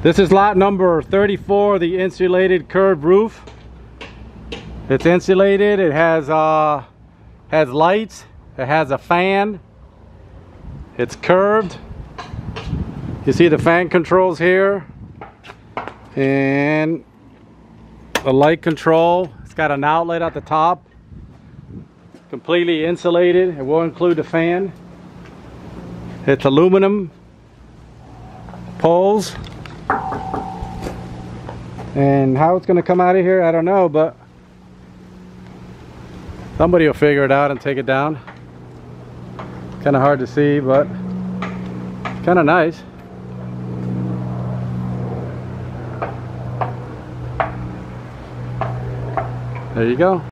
This is lot number 34, the insulated curved roof. It's insulated, it has lights, it has a fan, it's curved. You see the fan controls here and the light control. It's got an outlet at the top. Completely insulated. It will include the fan. It's aluminum poles. And how it's going to come out of here, I don't know, but somebody will figure it out and take it down. Kind of hard to see, but kind of nice. There you go.